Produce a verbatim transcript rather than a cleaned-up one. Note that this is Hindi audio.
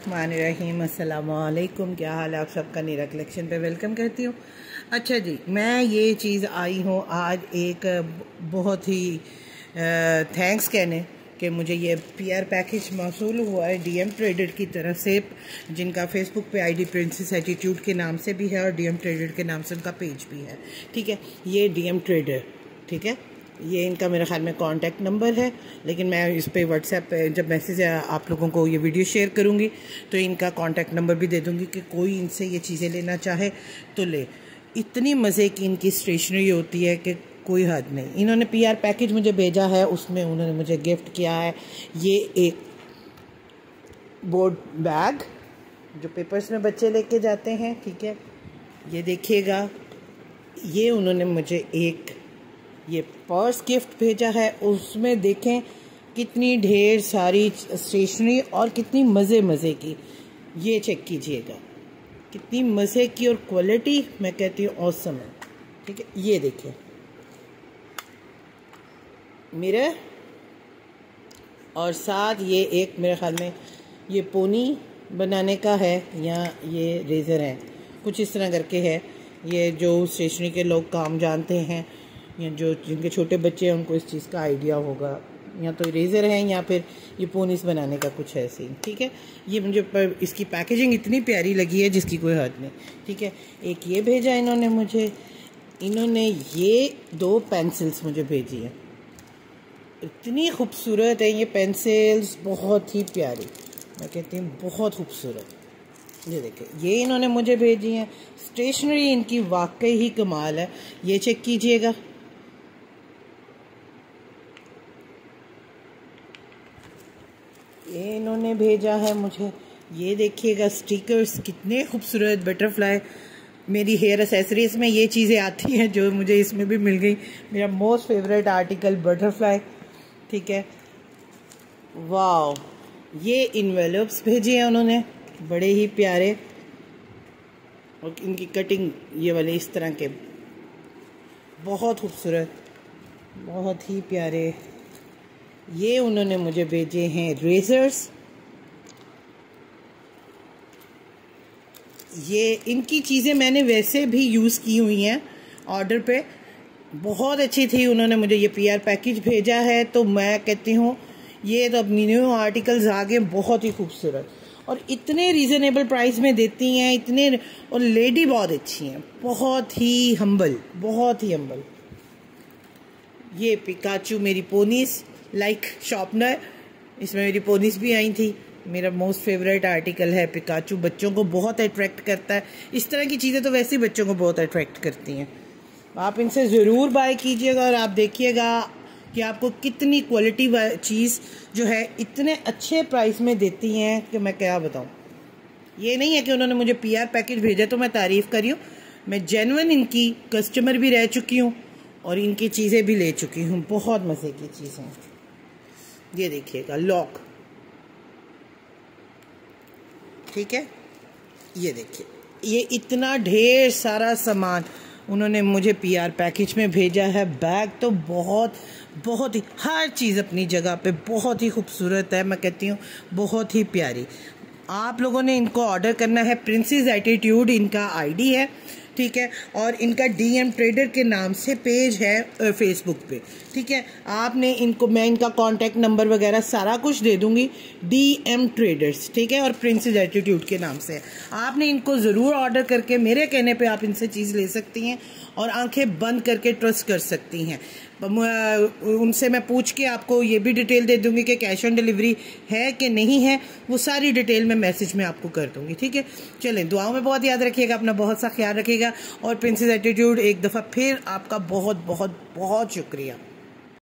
रहीम अस्सलामुअलैकुम, क्या हाल है आप सबका। नीरा कलेक्शन पे वेलकम करती हूँ। अच्छा जी, मैं ये चीज़ आई हूँ आज एक बहुत ही थैंक्स कहने कि मुझे ये पीआर पैकेज मौसूल हुआ है डीएम ट्रेडर की तरफ से, जिनका फेसबुक पे आईडी प्रिंसेस एटीट्यूड के नाम से भी है और डीएम ट्रेडर के नाम से उनका पेज भी है। ठीक है, ये डीएम ट्रेडर, ठीक है, ये इनका मेरे ख्याल में कांटेक्ट नंबर है, लेकिन मैं इस पे व्हाट्सएप पे जब मैसेज आप लोगों को ये वीडियो शेयर करूँगी तो इनका कांटेक्ट नंबर भी दे दूँगी कि कोई इनसे ये चीज़ें लेना चाहे तो ले। इतनी मज़े की इनकी स्टेशनरी होती है कि कोई हद नहीं। इन्होंने पीआर पैकेज मुझे भेजा है, उसमें उन्होंने मुझे गिफ्ट किया है ये एक बोर्ड बैग जो पेपर्स में बच्चे लेके जाते हैं। ठीक है, ये देखिएगा, ये उन्होंने मुझे एक ये पर्स गिफ्ट भेजा है, उसमें देखें कितनी ढेर सारी स्टेशनरी और कितनी मज़े मज़े की। ये चेक कीजिएगा कितनी मज़े की और क्वालिटी मैं कहती हूँ ऑसम है। ठीक है, ये देखिए मिरर और साथ ये एक मेरे ख्याल में ये पोनी बनाने का है या ये रेज़र है, कुछ इस तरह करके है। ये जो स्टेशनरी के लोग काम जानते हैं या जो जिनके छोटे बच्चे हैं उनको इस चीज़ का आइडिया होगा, या तो इरेज़र है या फिर ये पोनीस बनाने का कुछ है सीन। ठीक है, ये मुझे पर इसकी पैकेजिंग इतनी प्यारी लगी है जिसकी कोई हद नहीं। ठीक है, एक ये भेजा इन्होंने मुझे, इन्होंने ये दो पेंसिल्स मुझे भेजी है, इतनी खूबसूरत है ये पेंसिल्स, बहुत ही प्यारी, मैं कहती हूँ बहुत खूबसूरत। ये देखिए, ये इन्होंने मुझे भेजी हैं। स्टेशनरी इनकी वाकई ही कमाल है, ये चेक कीजिएगा। ये इन्होंने भेजा है मुझे, ये देखिएगा स्टिकर्स कितने खूबसूरत, बटरफ्लाई। मेरी हेयर एसेसरीज में ये चीज़ें आती हैं जो मुझे इसमें भी मिल गई। मेरा मोस्ट फेवरेट आर्टिकल बटरफ्लाई। ठीक है, वाह, ये इन्वेलप्स भेजे हैं उन्होंने, बड़े ही प्यारे, और इनकी कटिंग ये वाले इस तरह के बहुत खूबसूरत, बहुत ही प्यारे। ये उन्होंने मुझे भेजे हैं रेजर्स, ये इनकी चीज़ें मैंने वैसे भी यूज़ की हुई हैं ऑर्डर पे, बहुत अच्छी थी। उन्होंने मुझे ये पीआर पैकेज भेजा है तो मैं कहती हूँ ये तो अपनी न्यू आर्टिकल्स आ गए, बहुत ही खूबसूरत और इतने रीज़नेबल प्राइस में देती हैं, इतने, और लेडी बहुत अच्छी हैं, बहुत ही हम्बल, बहुत ही हम्बल। ये पिकाचू मेरी पोनीस लाइक शॉर्पनर, इसमें मेरी पोनीस भी आई थी। मेरा मोस्ट फेवरेट आर्टिकल है पिकाचू, बच्चों को बहुत अट्रैक्ट करता है। इस तरह की चीज़ें तो वैसे ही बच्चों को बहुत अट्रैक्ट करती हैं। आप इनसे ज़रूर बाय कीजिएगा और आप देखिएगा कि आपको कितनी क्वालिटी चीज़ जो है इतने अच्छे प्राइस में देती हैं कि मैं क्या बताऊं। ये नहीं है कि उन्होंने मुझे पीआर पैकेज भेजा तो मैं तारीफ़ करी हूँ, मैं जेन्युइन इनकी कस्टमर भी रह चुकी हूँ और इनकी चीज़ें भी ले चुकी हूँ, बहुत मज़े की चीज़ें। ये देखिएगा लॉक, ठीक है, ये देखिए, ये इतना ढेर सारा सामान उन्होंने मुझे पीआर पैकेज में भेजा है। बैग तो बहुत बहुत ही, हर चीज़ अपनी जगह पे बहुत ही खूबसूरत है, मैं कहती हूँ बहुत ही प्यारी। आप लोगों ने इनको ऑर्डर करना है, प्रिंसेस एटीट्यूड इनका आईडी है। ठीक है, और इनका डीएम ट्रेडर के नाम से पेज है फेसबुक पे। ठीक है, आपने इनको, मैं इनका कांटेक्ट नंबर वगैरह सारा कुछ दे दूंगी, डीएम ट्रेडर्स, ठीक है, और प्रिंसेस एटीट्यूड के नाम से। आपने इनको ज़रूर ऑर्डर करके मेरे कहने पे आप इनसे चीज़ ले सकती हैं और आंखें बंद करके ट्रस्ट कर सकती हैं। उनसे मैं पूछ के आपको ये भी डिटेल दे दूंगी कि कैश ऑन डिलीवरी है कि नहीं है, वो सारी डिटेल मैं मैसेज में आपको कर दूंगी। ठीक है, चलें, दुआओं में बहुत याद रखिएगा, अपना बहुत सा ख्याल रखिएगा और प्रिंसेस एटीट्यूड एक दफ़ा फिर आपका बहुत बहुत बहुत शुक्रिया।